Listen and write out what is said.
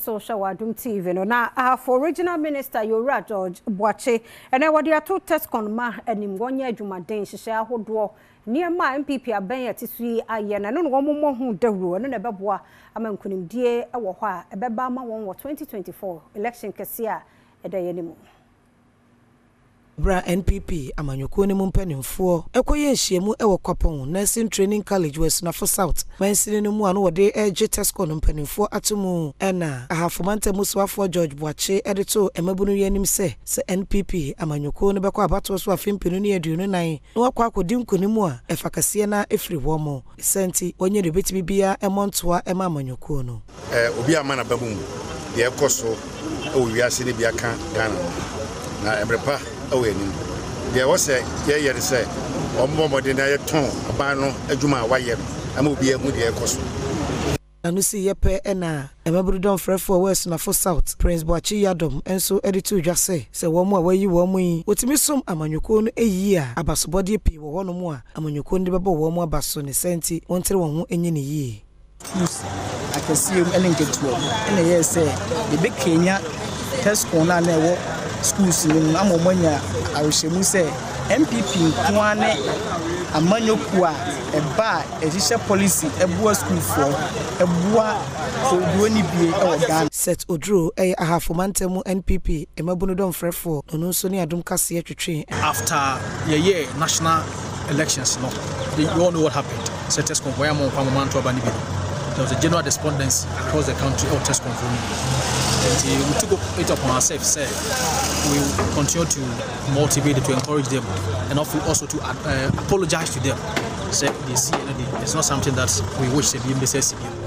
social Adom TV no na Ahafo Regional Minister Yora George Boache ene wode ato test konma anim wonye adwumaden hihye ahodo niema NPP aben atisui aye na no wo hu dawuro no na beboa amankunimdie ewo ho a ebeba ma won wo 2024 election kese a edaye nimu Bra NPP amanyoko ne mu mpanimfo ekoye nhyiemu ewo Kwapon Nursing Training College West Nafo South mansini no mu ano wode eje tesco no mpanimfo atomu ena Ahafo mantemu swafo George Boache edito emabunu yanim se NPP amanyoko ne bekọ abato so afempinu ne aduonu nan no wakọ akodi nkonimu a efakase na efiri wo mo senti onye de beti bibia emontoa ema amanyoko no obi amana babum de ekoso o wiase ne bia kan Ghana na ebrepa aweni there was a year say omomode na yeton aban no adwuma waye ama obi ehu de ekoso anusi yepe ena emabudon frefo West Nafo South Prince Boachi Adom enso editu dwase se wo mu a wayi wo mu yi otimi som amanyoko no eyi a abasobode pi wo wono mu a amanyoko ndi bebo wo mu abaso ne senti wontere won ho enye ne yi akasiem elenketuo ene ye se de be Kenya tesco na na wo schools ni amomanya awhemu se NPP nkoane amanyoku a eba ehihye policy ebua school for ebua oduo ni bie ewo Ghana set odro Ahafo mantemu NPP emabunu don frefo no nso ni Adom Kasee twetwe after year national elections no you all know what happened set tesco boya mo kwa moment oba ni bi there was a general despondency across the country of tesco we took it upon ourselves, say we will continue to motivate them, to encourage them, and also to apologize to them. Say they see it's not something that we wish to be in the